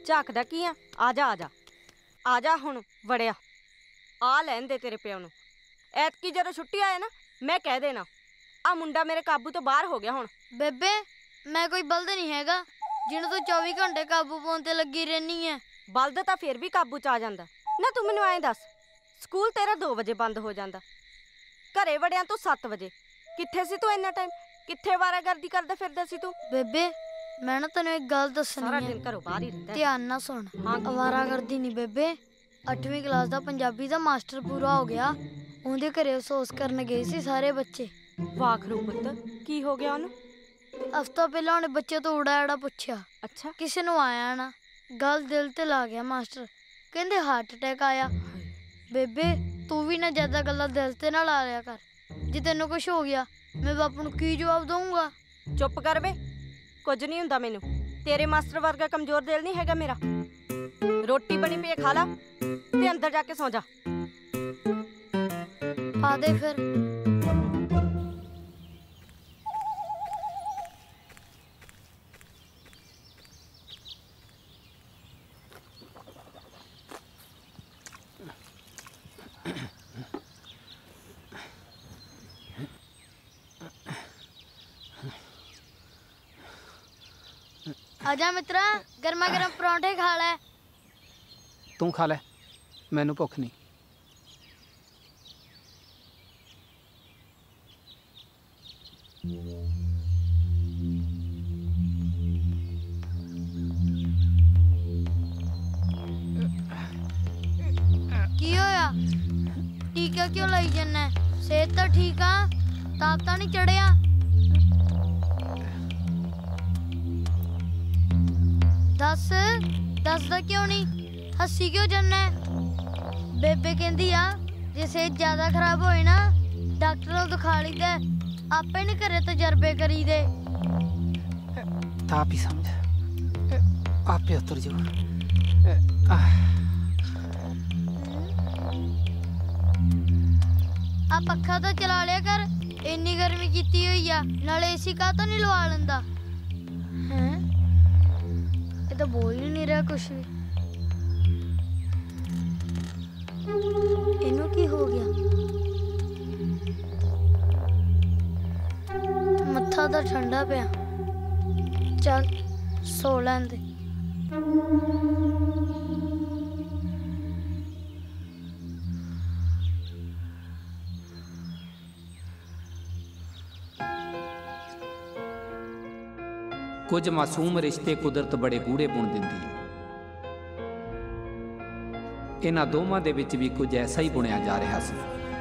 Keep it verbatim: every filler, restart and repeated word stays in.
झाकदा की आ? आजा आजा आजा हुण वड़िया आ लैन दे तेरे प्यो नूं। ऐतकी जदों छुट्टी आए ना मैं कह देना आ मुंडा मेरे काबू तो बाहर हो गया हुण। बेबे मैं कोई बल्द नहीं हैगा जिन्हों तू चौबी घंटे काबू पाउण ते लगी रहनी है। बल्द तां फिर भी काबू च आ जांदा ना। तू मैनूं ऐं दस स्कूल तेरा दो बजे बंद हो जांदा, घरे वड़िया तू सत्त बजे, कित्थे सी तू इन्ना टाइम? कित्थे वारागर्दी करदा फिरदा सी तू? बेबे मैं ना तैनूं एक गल दसनी सारा है, दिन घरों बाहर ही रहिंदा। ध्यान ना सुन। हाँ आवारागर्दी नहीं बेबे, अठवीं क्लास दा पंजाबी दा मास्टर पूरा हो गया, उहदे घरे अफसोस करन गए सी सारे बच्चे। वाखरू पुत्त की हो गया उन्हें? हफ्ता पहला उन्हें बच्चे तो उड़ा उड़ा पूछया। अच्छा किसी नूं आया ना, गल दिल ते ला गया मास्टर, कहंदे हार्ट अटैक आया। बेबे तू भी ना ज्यादा गल्लां दिल ते ना ला लिया कर, जे तैनूं कुछ हो गया मैं बापू नूं की जवाब दूंगा? चुप कर बे, कुछ नहीं हुंदा मैनूं। तेरे मास्टर वर्गा कमजोर दिल नहीं हैगा मेरा। रोटी बनी पई खा ला ते अंदर जाके सौ जा। पा दे फिर। आजा मित्रा, गर्मा गर्म परांठे खा ले। तू खा ले, मैनू भुख नहीं। की होया? टीका क्यों लाई जन्ना? सेहत तो ठीक आ, ताप तो नहीं चढ़िया? दस दस दा क्यों नहीं? हसी क्यों जन्ना? बेबे कहंदी आ जे सेहत ज्यादा खराब होए ना डॉक्टर नूं दिखा लीदा, आपे नहीं घरे तजर्बे करी दे। आप ही समझ, आपे उतर जाओ। आ पक्खा तो चला लिया कर, इन्नी गर्मी कीती हुई आ, नाले एसी का तो नहीं लवा लेंदा? हैं ये तो बोल ही नहीं रहा कुछ भी। इनू की हो गया? मत्था तो ठंडा पिया, चल सो लैन दे। कुछ मासूम रिश्ते कुदरत बड़े गूढ़े बुन दिंदी है। इन्हां दोवां दे विच भी कुछ ऐसा ही बुनिया जा रहा सी।